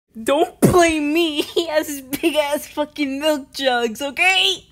Don't blame me. He has his big ass fucking milk jugs, okay?